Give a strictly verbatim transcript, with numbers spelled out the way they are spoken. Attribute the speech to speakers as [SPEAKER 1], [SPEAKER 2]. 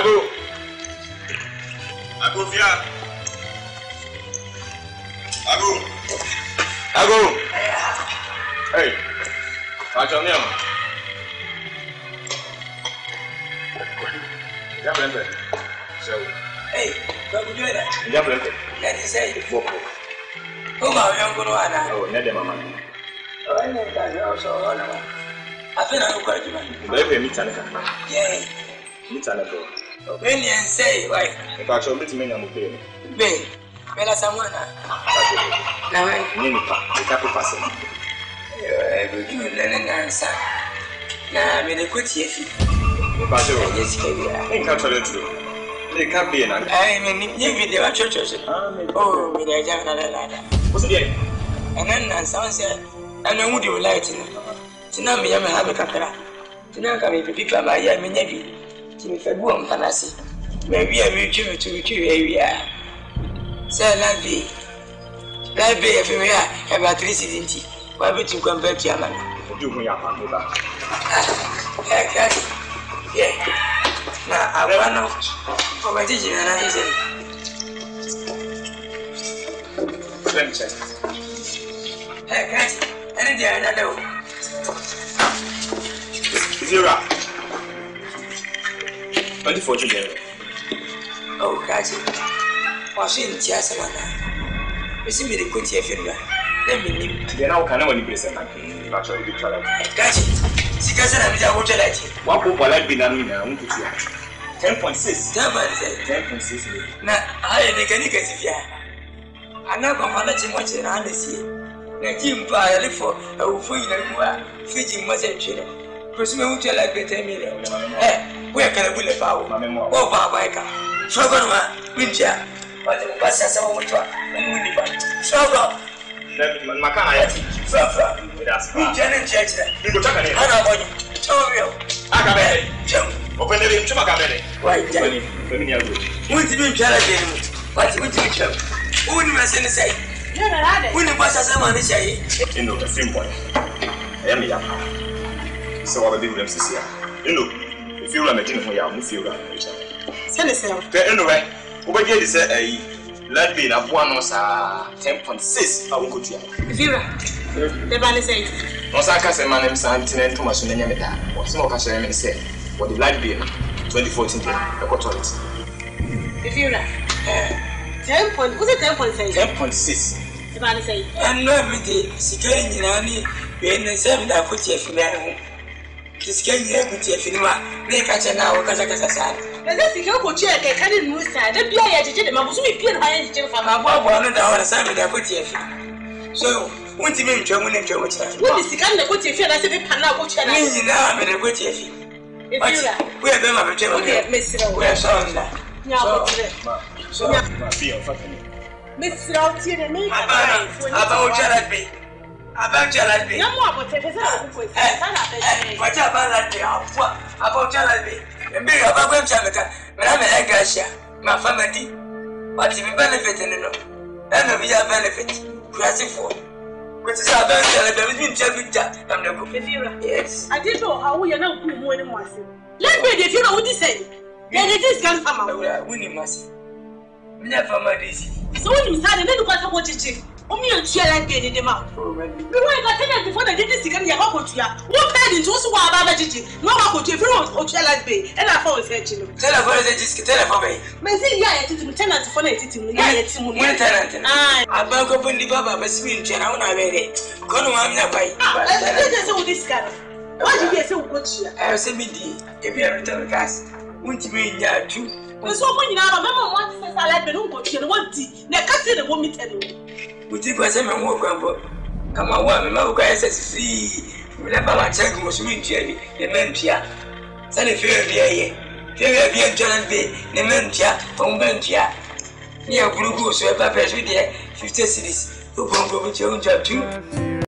[SPEAKER 1] Ago. Ago via. Ago. Ago. Hey. What's your name? Yeah, Brenda. So.
[SPEAKER 2] Hey, what would you do that?
[SPEAKER 1] Yeah, Brenda.
[SPEAKER 2] Let me say.
[SPEAKER 1] Bobo.
[SPEAKER 2] Oh, my young girl.
[SPEAKER 1] Oh, not the mama.
[SPEAKER 2] Oh, I know that also. I feel I'm quite good.
[SPEAKER 1] Baby, meet Tanaka.
[SPEAKER 2] Yeah.
[SPEAKER 1] Meet Tanaka.
[SPEAKER 2] When you say, why?
[SPEAKER 1] If I show me to me, I'm okay.
[SPEAKER 2] Babe, when I someone. Now, I
[SPEAKER 1] need to tap a person.
[SPEAKER 2] I will do an answer. Now, I'm in a good year.
[SPEAKER 1] If I show you, I think I'm telling you. They can't be an answer. I
[SPEAKER 2] mean, you video churches. Oh, with a young ladder.
[SPEAKER 1] What's the
[SPEAKER 2] and then someone said, I know what you like to know. Tonight, me, I'm a happy capra. Tonight, I'm a people, my young maybe. If I go on fantasy, maybe I will give it to you area. Say, Lavi, Lavi, if you are about three city, why would you come back to your man?
[SPEAKER 1] Do me up on the back.
[SPEAKER 2] Yeah, now I want to know for my teaching and I said, let me check. Hey, Cat, any day I know.
[SPEAKER 1] Zero. twenty-four children.
[SPEAKER 2] Oh, Cathy, what's in Tiasana? You see me the good here, let me leave. Then how can I only be sent? Actually, be tried. Cathy, she can't say I'm going to let you. What will I be done now? ten point six. ten point six. Now, I can get it. I'm not going to let you much in honesty. The team fire for a will feel like fitting much at you. Presume to like the ten million. Eh? Where can I put the power? Oh, Baba, Shogama, Winter, but the bus has a water. Shogam, Macana, Fafa, with us. Janet Jackson, you go talk about it. I don't want you. Tell me, I got it. Jump, open the room to Macabere. Why, Jenny? What's the new challenge? What's the new challenge? Who would you say? When the bus has a money say, you know, the same point. I am a young. So I'll be with them to see. You know. If you are making for you, feel that. Send it anyway. Over here, they say a let me have one or ten point six. I won't go to you. If you are the banner say, no, I can't say my name is Anthony Thomas and Yamada. Or some of us I say, what the light bill twenty fourteen, the toilet. If you are ten point, what's it ten point six? ten point six. The banner say, and no every day, securing in any being seven that put your female. This can you with your cinema, make a channel or Kazakassan. And that's the Yoko chair, they can't move side. The P I did them, I was with Pierre High from above one and our son that put your feet. So, won't you mean German and German? What is the kind of put your feet as if it cannot put your name? Now I'm in a good year. We are them of a German, Miss We are sorry. Now, so, Miss Rauti and me about Jalabi. About Jalabi. No more, but it is what about that? About Jalabi. And be about web Jamaica. But I'm an Agasha, my family. But if you benefit in it, then we have benefit. Classic for which is our benefit. I'm the good. Yes, I did know how we are not good more than once. Let me if you know what you say. Then it is going to come out. Winning must never my easy. So when you started, then you got what you do. Only a chair like getting them out. You went to before they did this again. You have to what paid into us who are about it. No, I could if you want or chair like me. And I found it. Tell her what it is. Tell her for me. Maybe I had to tenant for it. Tenant. I broke up in the Baba, but swing chair. I want to wear it. Come on, I'm by. I saw this guy. Why did you get so good? I was a midi. If you are return gas, won't you mean ya too? So when you are a member, what says I like the room, but you want tea. Now, can't say the woman tell you. We think was a man walk on. Come on, one, my guys is free. We never want to check most winter, the men here. Send a fair beer. Fair beer, John Bay, the men here, from Bentia. Near Guru, so ever press with their fifty cities. Who won't go with your own job too.